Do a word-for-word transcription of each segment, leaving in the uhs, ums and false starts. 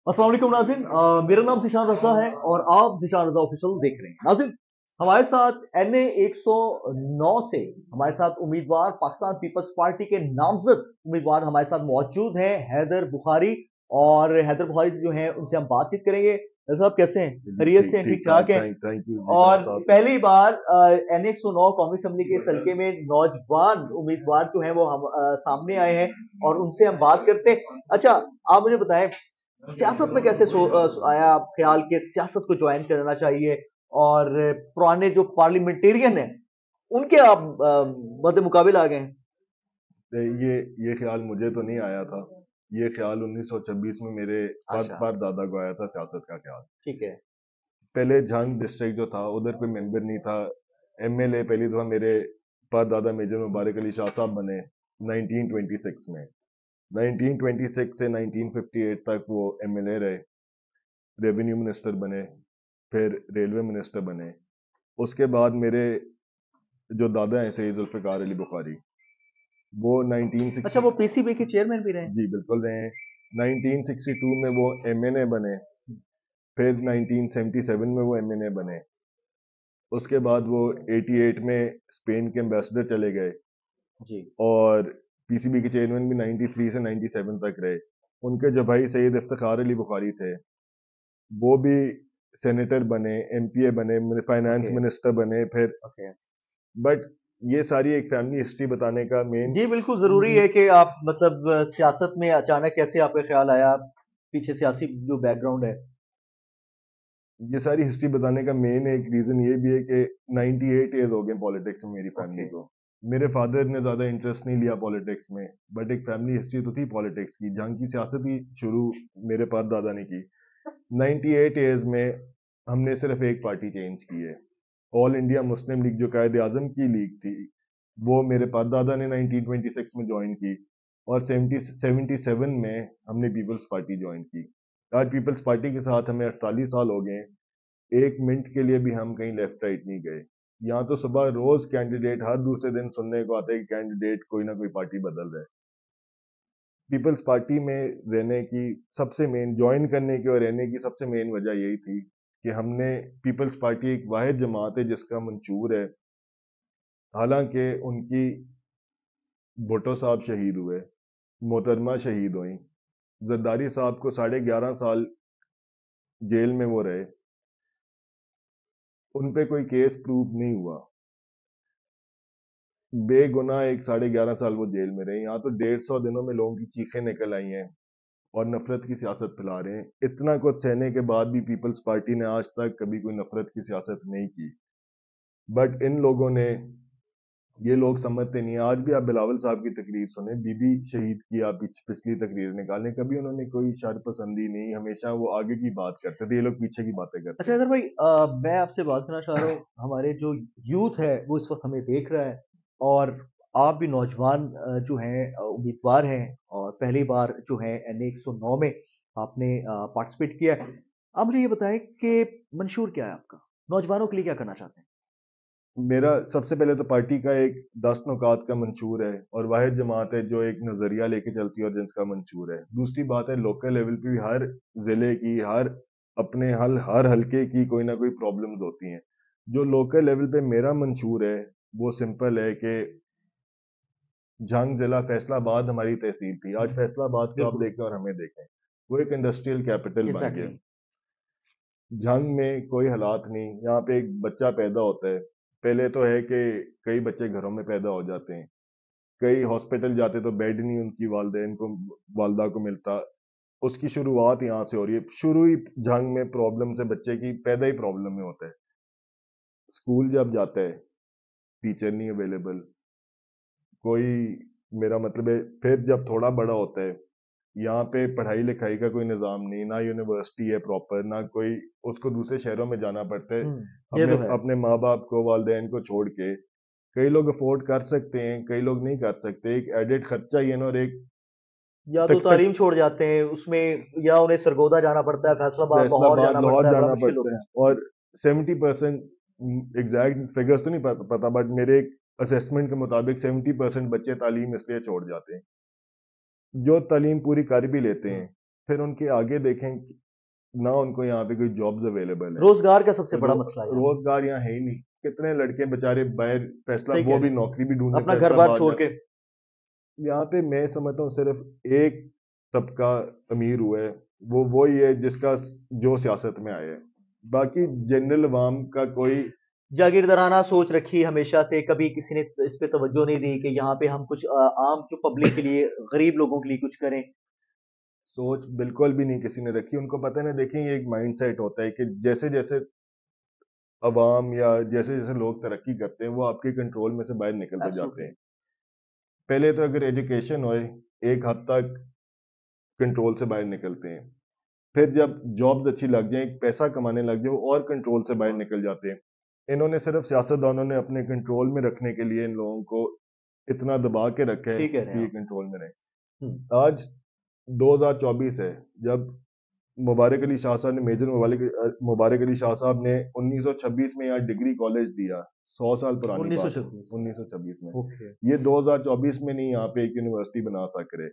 अस्सलाम वालेकुम नाज़रीन, अ, मेरा नाम ज़ीशान रज़ा है और आप ज़ीशान रज़ा ऑफिशियल देख रहे हैं। नाज़रीन, हमारे साथ एन ए एक सौ नौ से हमारे साथ उम्मीदवार पाकिस्तान पीपल्स पार्टी के नामजद उम्मीदवार हमारे साथ मौजूद हैं, हैदर बुखारी। और हैदर बुखारी से जो हैं उनसे हम बातचीत करेंगे। हैदर साहब कैसे हैं? खैरियत से हैं? ठीक ठाक हैं? थैंक थैंक यू जी और साहब। पहली बार एन एक सौ नौ कौमी असम्बली के इस हल्के में नौजवान उम्मीदवार जो हैं वो हम अ, सामने आए हैं और उनसे हम बात करते हैं। अच्छा, आप मुझे बताएं, सियासत में कैसे सो, अ, आया ख्याल के सियासत को ज्वाइन करना चाहिए, और पुराने जो पार्लियामेंटेरियन हैं उनके आप मद्दे मुकाबिल आ गए हैं? ये ये ख्याल मुझे तो नहीं आया था। ये ख्याल उन्नीस सौ छब्बीस में मेरे पर अच्छा, पर दादा को आया था, सियासत का ख्याल। ठीक है। पहले झंग डिस्ट्रिक्ट जो था उधर कोई मेंबर नहीं था। एमएलए पहली दफा मेरे पर दादा मेजर मुबारक अली शाह साहब बने नाइनटीन ट्वेंटी सिक्स में। नाइनटीन ट्वेंटी सिक्स से नाइनटीन फिफ्टी एट तक वो एमएलए रहे, रेवेन्यू मिनिस्टर बने, फिर रेलवे मिनिस्टर बने। उसके बाद मेरे जो दादा हैं सैयद जुल्फ़िकार अली बुखारी, वो नाइनटीन सिक्सटी अच्छा, वो पीसीबी के चेयरमैन भी रहे? जी बिल्कुल रहे हैं। नाइनटीन सिक्सटी टू में वो एमएनए बने, फिर नाइनटीन सेवेंटी सेवन में वो एमएनए बने। उसके बाद वो अठासी में स्पेन के एम्बेसडर चले गए जी। और पीसीबी के चेयरमैन भी तिरानवे से सत्तानवे तक रहे। उनके जो भाई सैयद इफ्तिखार अली बुखारी थे, वो भी सेनेटर बने, एमपीए बने, फाइनेंस ओके, मिनिस्टर बने फिर। ओके। बट ये सारी एक फैमिली हिस्ट्री बताने का मेन, जी, बिल्कुल ज़रूरी है कि आप मतलब अ, सियासत में अचानक कैसे आपका ख़्याल आया? पीछे सियासी जो बैकग्राउंड है। ये सारी हिस्ट्री बताने का मेन एक रीजन ये भी है कि अट्ठानवे इयर्स हो गए पॉलिटिक्स में मेरी फैमिली ओके, को। मेरे फादर ने ज़्यादा इंटरेस्ट नहीं लिया पॉलिटिक्स में, बट एक फैमिली हिस्ट्री तो थी पॉलिटिक्स की। जंग की सियासत ही शुरू मेरे परदादा ने की। अट्ठानवे इयर्स में हमने सिर्फ एक पार्टी चेंज की है, ऑल इंडिया मुस्लिम लीग जो कायद आजम की लीग थी, वो मेरे परदादा ने नाइनटीन ट्वेंटी सिक्स में ज्वाइन की। और सेवेंटी सेवेंटी सेवन में हमने पीपल्स पार्टी ज्वाइन की। आज पीपल्स पार्टी के साथ हमें अड़तालीस साल हो गए। एक मिनट के लिए भी हम कहीं लेफ्ट राइट नहीं गए। यहाँ तो सुबह रोज कैंडिडेट हर दूसरे दिन सुनने को आते हैं कि कैंडिडेट कोई ना कोई पार्टी बदल रहा है। पीपल्स पार्टी में रहने की सबसे मेन, ज्वाइन करने की और रहने की सबसे मेन वजह यही थी कि हमने, पीपल्स पार्टी एक वाहिद जमात है जिसका मंशूर है। हालांकि उनकी भुट्टो साहब शहीद हुए, मोहतरमा शहीद हुई, जरदारी साहब को साढ़े ग्यारह साल जेल में वो रहे, उन पे कोई केस प्रूव नहीं हुआ, बेगुनाह एक साढ़े ग्यारह साल वो जेल में रहे। यहाँ तो डेढ़ सौ दिनों में लोगों की चीखें निकल आई हैं और नफरत की सियासत फैला रहे हैं। इतना कुछ सहने के बाद भी पीपल्स पार्टी ने आज तक कभी कोई नफरत की सियासत नहीं की। बट इन लोगों ने, ये लोग समझते नहीं है। आज भी आप बिलावल साहब की तकरीर सुने, बीबी शहीद की आप पिछ, पिछली तकरीर निकालें, कभी उन्होंने कोई शर पसंदी नहीं, हमेशा वो आगे की बात करते थे, ये लोग पीछे की बातें करते अच्छा हैं। अगर भाई, अ, मैं आपसे बात करना चाह रहा हूँ, हमारे जो यूथ है वो इस वक्त हमें देख रहा है, और आप भी नौजवान अ, जो हैं अ, उम्मीदवार हैं, और पहली बार जो है एन एक सौ नौ में आपने पार्टिसिपेट किया है। आप मुझे ये बताएं कि मंशूर क्या है आपका, नौजवानों के लिए क्या करना चाहते हैं? मेरा सबसे पहले तो पार्टी का एक दस नुकात का मंशूर है और वाहिद जमात है जो एक नज़रिया लेके चलती है और जिसका मंशूर है। दूसरी बात है, लोकल लेवल पे भी हर ज़िले की, हर अपने हल हर हलके की कोई ना कोई प्रॉब्लम्स होती हैं। जो लोकल लेवल पे मेरा मंशूर है वो सिंपल है कि जंग ज़िला फैसलाबाद हमारी तहसील थी, आज फैसलाबाद को आप बिल्कुल, देखें और हमें देखें, वो एक इंडस्ट्रियल कैपिटल बन गया। एग्जैक्टली। जंग में कोई हालात नहीं, यहाँ पे एक बच्चा पैदा होता है, पहले तो है कि कई बच्चे घरों में पैदा हो जाते हैं, कई हॉस्पिटल जाते तो बेड नहीं उनकी वालदेन को, वालदा को मिलता। उसकी शुरुआत यहाँ से हो रही है। शुरू ही जंग में प्रॉब्लम से, बच्चे की पैदा ही प्रॉब्लम में होता है। स्कूल जब जाता है टीचर नहीं अवेलेबल कोई, मेरा मतलब है। फिर जब थोड़ा बड़ा होता है, यहाँ पे पढ़ाई लिखाई का कोई निज़ाम नहीं, ना यूनिवर्सिटी है प्रॉपर, ना कोई, उसको दूसरे शहरों में जाना पड़ता है हम्म, ये अपने तो है। अपने माँ बाप को, वालदेन को छोड़ के। कई लोग अफोर्ड कर सकते हैं, कई लोग नहीं कर सकते। एक एडेड खर्चा ही है ना, और एक या तो तक तक तालीम छोड़ जाते हैं उसमें, या उन्हें सरगोदा जाना पड़ता है, फैसलाबाद, लाहौर फैसलाबाद जाना लाहौर पड़ता है, बड़ा जाना मुश्किल पड़ता है। होता है। और सेवेंटी परसेंट एग्जैक्ट फिगर्स तो नहीं पता, पता बट मेरे एक असेसमेंट के मुताबिक सेवेंटी परसेंट बच्चे तालीम इसलिए छोड़ जाते हैं। जो तालीम पूरी कर भी लेते हम्म, हैं, پھر ان کے آگے دیکھیں نہ ان کو یہاں پہ کوئی جابز اویلیبل ہے. روزگار کا سب سے بڑا مسئلہ ہے, روزگار یہاں ہے ہی نہیں. کتنے لڑکے بےچارے باہر فیصلہ وہ بھی نوکری بھی ڈھونڈنے اپنا گھر بار چھوڑ کے. یہاں پہ میں سمجھتا ہوں صرف ایک طبقہ امیر ہوا ہے, وہ وہی ہے جس کا جو سیاست میں آیا ہے. باقی جنرل عوام کا کوئی جاگیردارانہ سوچ رکھی ہمیشہ سے, کبھی کسی نے اس پہ توجہ نہیں دی کہ یہاں پہ ہم کچھ عام جو پبلک کے لیے, غریب لوگوں کے لیے کچھ کریں. سوچ بالکل بھی نہیں کسی نے رکھی. ان کو پتہ ہے نا, دیکھیں یہ ایک مائنڈ سیٹ ہوتا ہے کہ جیسے جیسے عوام یا جیسے جیسے لوگ ترقی کرتے ہیں وہ آپ کے کنٹرول میں سے باہر نکلتے جاتے ہیں. پہلے تو اگر ایجوکیشن ہوئے ایک حد تک کنٹرول سے باہر نکلتے ہیں, پھر جب جابز اچھی لگ جائیں, پیسہ کمانے لگ جائیں, اور کنٹرول سے باہر نکل جاتے ہیں. انہوں نے صرف سیاستدانوں نے اپنے کنٹرول میں رکھنے کے لیے ان لوگوں کو اتنا دبا کے رکھا ہے کہ یہ کنٹرول میں رہے. آج دو ہزار چوبیس ہے, جب مبارک علی شاہ صاحب نے میجر مبارک مبارک علی شاہ صاحب نے انیس سو چھبیس میں یہاں ڈگری کالج دیا, سو سال پرانی بات, انیس سو چھبیس میں. یہ دو ہزار چوبیس میں نہیں یہاں پہ ایک یونیورسٹی بنا سک رہے.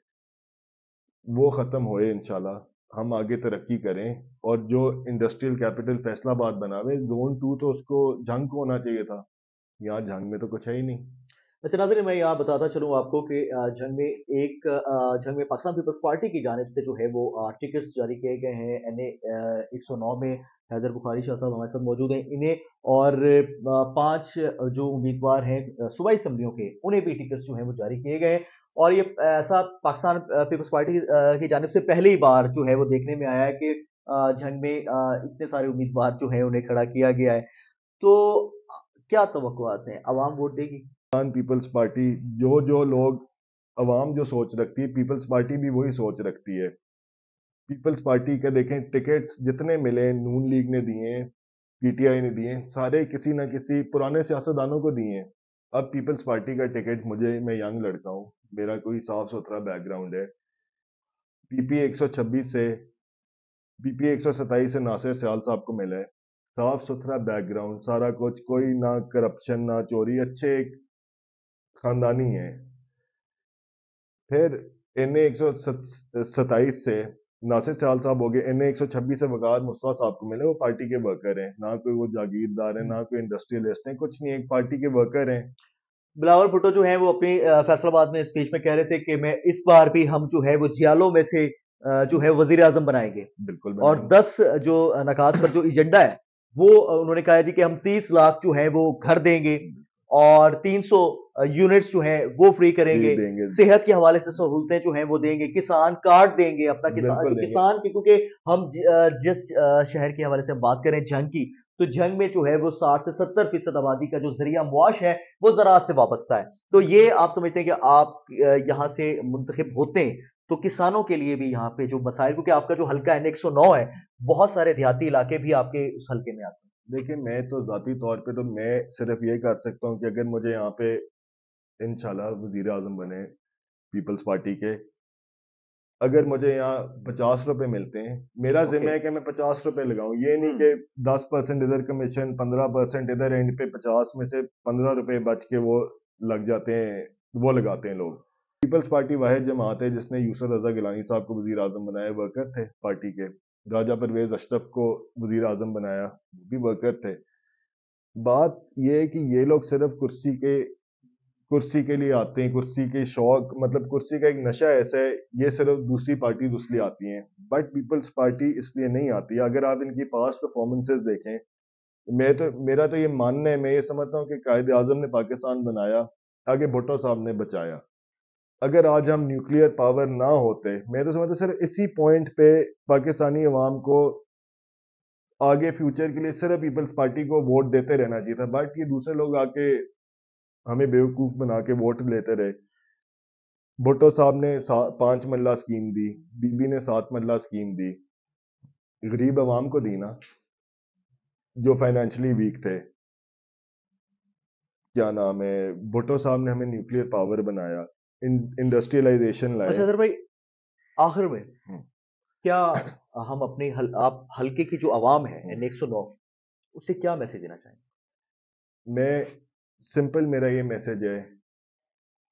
وہ ختم ہوئے انشاءاللہ, ہم آگے ترقی کریں. اور جو انڈسٹریل کیپٹل فیصل آباد بناوے, زون ٹو تو اس کو جھنگ کو ہونا چاہیے تھا, یہاں جھنگ میں تو کچھ ہے ہی نہیں. اچھا ناظرین, میں یہاں بتاتا چلوں آپ کو کہ جنگ میں ایک جنگ میں پاکستان پیپلز پارٹی کی جانب سے جو ہے وہ ٹکٹس جاری کیے گئے ہیں. این اے ایک سو نو میں حیدر بخاری شاہ صاحب ہمارے ساتھ موجود ہیں, انہیں اور پانچ جو امیدوار ہیں صوبائی اسمبلیوں کے, انہیں بھی ٹکٹس جو ہیں وہ جاری کیے گئے ہیں. اور یہ ایسا پاکستان پیپلز پارٹی کی جانب سے پہلی بار جو ہے وہ دیکھنے میں آیا ہے کہ جنگ میں اتنے سارے امیدوار جو ہیں انہیں کھڑا کیا گیا ہے. تو کیا توقعات ہیں, عوام ووٹ دے گی؟ پیپلز پارٹی, جو جو لوگ عوام جو سوچ رکھتی ہے, پیپلز پارٹی بھی وہی سوچ رکھتی ہے. پیپلز پارٹی کا دیکھیں ٹکٹس جتنے ملے, نون لیگ نے دیے, پی ٹی آئی نے دیے, سارے کسی نہ کسی پرانے سیاستدانوں کو دیے. اب پیپلز پارٹی کا ٹکٹ مجھے, میں ینگ لڑکا ہوں, میرا کوئی صاف ستھرا بیک گراؤنڈ ہے. پی پی ایک سو چھبیس سے پی پی ایک سو ستائیس سے ناصر سیال صاحب کو ملا ہے, صاف ستھرا بیک گراؤنڈ, سارا کچھ, کوئی نہ کرپشن نہ چوری, اچھے ایک خاندانی ہے. پھر این اے ایک سو ستائیس سے ناصر سیال صاحب ہو گئے. این اے ایک سو چھبیس سے وقار مصطفیٰ صاحب کو ملے, وہ پارٹی کے ورکر ہیں, نہ کوئی وہ جاگیردار ہیں, نہ کوئی انڈسٹریلسٹ ہیں, کچھ نہیں, ایک پارٹی کے ورکر ہیں. بلاول بھٹو جو ہیں وہ اپنی فیصل آباد میں اسپیچ میں کہہ رہے تھے کہ میں اس بار بھی ہم جو ہے وہ جیالوں میں سے جو ہے وزیر اعظم بنائیں گے. بالکل. اور دس جو نکات پر جو ایجنڈا ہے وہ انہوں نے کہا جی کہ ہم تیس لاکھ جو ہے وہ گھر دیں گے, اور تین سو یونٹس جو ہیں وہ فری کریں گے, صحت کے حوالے سے سہولتیں جو ہیں وہ دیں گے, کسان کارڈ دیں گے اپنا, کسان کسان کی, کیونکہ ہم جس شہر کے حوالے سے بات کریں جنگ کی, تو جنگ میں جو ہے وہ ساٹھ سے ستر فیصد آبادی کا جو ذریعہ معاش ہے وہ زراعت سے وابستہ ہے. تو یہ آپ سمجھتے ہیں کہ آپ یہاں سے منتخب ہوتے ہیں تو کسانوں کے لیے بھی یہاں پہ جو مسائل, کیونکہ آپ کا جو حلقہ این ایک سو نو ہے, بہت سارے دیہاتی علاقے بھی آپ کے اس حلقے میں آتے ہیں. دیکھیں میں تو ذاتی طور پہ تو میں صرف یہ کر سکتا ہوں کہ اگر مجھے یہاں پہ انشاءاللہ وزیر اعظم بنے پیپلز پارٹی کے, اگر مجھے یہاں پچاس روپے ملتے ہیں, میرا ذمہ ہے کہ میں پچاس روپے لگاؤں. یہ نہیں کہ دس پرسینٹ ادھر کمیشن, پندرہ پرسینٹ ادھر, اینڈ پہ پچاس میں سے پندرہ روپے بچ کے وہ لگ جاتے ہیں, وہ لگاتے ہیں لوگ. پیپلز پارٹی واحد جماعت ہے جس نے یوسف رضا گیلانی صاحب کو وزیر اعظم بنایا, ورکر تھے پارٹی کے. راجہ پرویز اشرف کو وزیر اعظم بنایا, وہ بھی ورکر تھے. بات یہ ہے کہ یہ لوگ صرف کرسی کے کرسی کے لیے آتے ہیں, کرسی کے شوق, مطلب کرسی کا ایک نشہ ایسا ہے, یہ صرف دوسری پارٹی اس لیے آتی ہیں, بٹ پیپلز پارٹی اس لیے نہیں آتی. اگر آپ ان کی پاسٹ پرفارمنسز دیکھیں, میں تو میرا تو یہ ماننا ہے, میں یہ سمجھتا ہوں کہ قائد اعظم نے پاکستان بنایا, آگے بھٹو صاحب نے بچایا. اگر آج ہم نیوکلیئر پاور نہ ہوتے, میں تو سمجھتا صرف اسی پوائنٹ پہ پاکستانی عوام کو آگے فیوچر کے لیے صرف پیپلز پارٹی کو ووٹ دیتے رہنا چاہیے تھا. بٹ یہ دوسرے لوگ آ کے ہمیں بیوقوف بنا کے ووٹ لیتے رہے. بھٹو صاحب نے پانچ مرلہ اسکیم دی, بی بی نے سات مرلہ اسکیم دی, غریب عوام کو دی نا, جو فائنینشلی ویک تھے. کیا نام ہے, بھٹو صاحب نے ہمیں نیوکلیئر پاور بنایا, انڈسٹریلائزیشن لائے. اچھا سر بھائی, آخر میں کیا ہم اپنی آپ حلقے کی جو عوام ہے این ایک سو نو, اسے کیا میسج دینا چاہیں؟ میں سمپل میرا یہ میسج ہے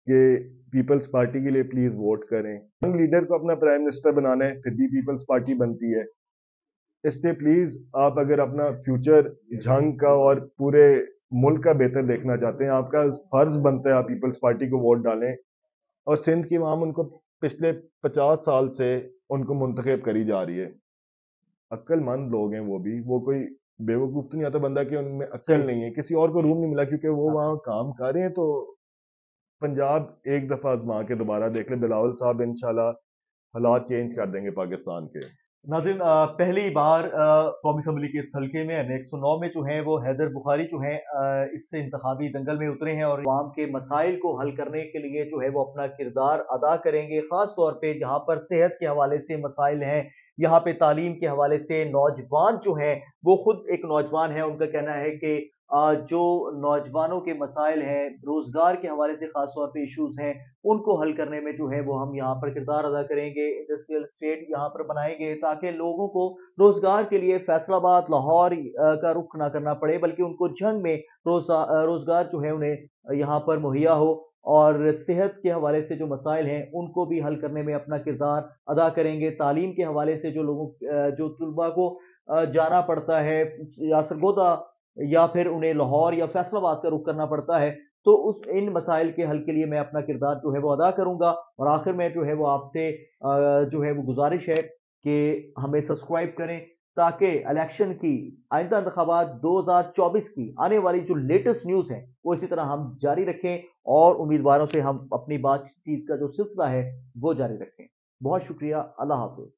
کہ پیپلز پارٹی کے لیے پلیز ووٹ کریں. ینگ لیڈر کو اپنا پرائم منسٹر بنانا ہے پھر بھی پیپلز پارٹی بنتی ہے. اس لیے پلیز آپ اگر اپنا فیوچر جھنگ کا اور پورے ملک کا بہتر دیکھنا چاہتے ہیں آپ کا فرض بنتا ہے آپ پیپلز پارٹی کو ووٹ ڈالیں. اور سندھ کی عوام ان کو پچھلے پچاس سال سے ان کو منتخب کری جا رہی ہے. عقل مند لوگ ہیں وہ بھی, وہ کوئی بیوقوف تو نہیں آتا بندہ کہ ان میں عقل نہیں ہے. کسی اور کو روم نہیں ملا کیونکہ وہ وہاں کام کر رہے ہیں. تو پنجاب ایک دفعہ آزما کے دوبارہ دیکھ لیں, بلاول صاحب انشاءاللہ حالات چینج کر دیں گے پاکستان کے. ناظرین, پہلی بار قومی اسمبلی کے اس حلقے میں ایک سو نو میں جو ہیں وہ حیدر بخاری جو ہیں اس سے انتخابی دنگل میں اترے ہیں اور عوام کے مسائل کو حل کرنے کے لیے جو ہے وہ اپنا کردار ادا کریں گے. خاص طور پہ جہاں پر صحت کے حوالے سے مسائل ہیں, یہاں پہ تعلیم کے حوالے سے نوجوان جو ہیں وہ خود ایک نوجوان ہیں, ان کا کہنا ہے کہ جو نوجوانوں کے مسائل ہیں روزگار کے حوالے سے خاص طور پہ ایشوز ہیں ان کو حل کرنے میں جو ہے وہ ہم یہاں پر کردار ادا کریں گے. انڈسٹریل اسٹیٹ یہاں پر بنائیں گے تاکہ لوگوں کو روزگار کے لیے فیصل آباد لاہور کا رخ نہ کرنا پڑے بلکہ ان کو جنگ میں روزگار جو ہے انہیں یہاں پر مہیا ہو. اور صحت کے حوالے سے جو مسائل ہیں ان کو بھی حل کرنے میں اپنا کردار ادا کریں گے. تعلیم کے حوالے سے جو لوگوں جو طلباء کو جانا پڑتا ہے یا سرگودا یا پھر انہیں لاہور یا فیصل آباد کا رخ کرنا پڑتا ہے تو اس ان مسائل کے حل کے لیے میں اپنا کردار جو ہے وہ ادا کروں گا. اور آخر میں جو ہے وہ آپ سے جو ہے وہ گزارش ہے کہ ہمیں سبسکرائب کریں تاکہ الیکشن کی آئندہ انتخابات دو ہزار چوبیس کی آنے والی جو لیٹسٹ نیوز ہیں وہ اسی طرح ہم جاری رکھیں اور امیدواروں سے ہم اپنی بات چیت کا جو سلسلہ ہے وہ جاری رکھیں. بہت شکریہ, اللہ حافظ.